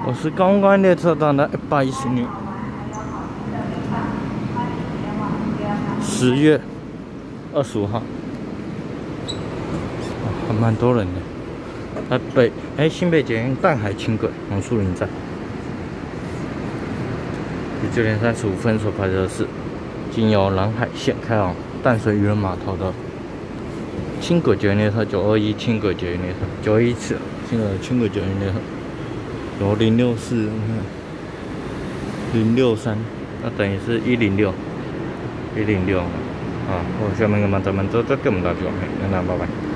我是高关列车站的110年10月25号，还蛮多人的。新北捷运淡海轻轨红树林站，于9点35分所排的是经由蓝海线开往淡水渔人码头的轻轨捷运列车921轻轨捷运列车921次新的轻轨捷运列车，由064、063，那等于是106啊。我下面个嘛，咱们都跟我们大家讲，那拜拜。